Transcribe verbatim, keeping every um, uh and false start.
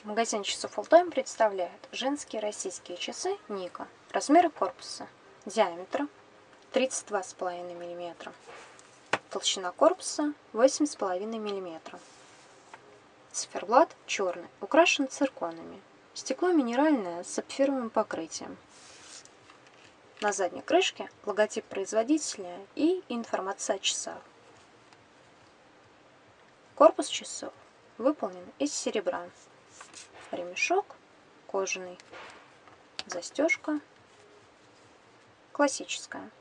Магазин часов Alltime представляет женские российские часы Ника. Размеры корпуса. Диаметр тридцать два и пять миллиметра. Толщина корпуса восемь и пять миллиметров. Циферблат черный, украшен цирконами. Стекло минеральное с сапфировым покрытием. На задней крышке логотип производителя и информация о часах. Корпус часов выполнен из серебра. Ремешок кожаный. Застежка классическая.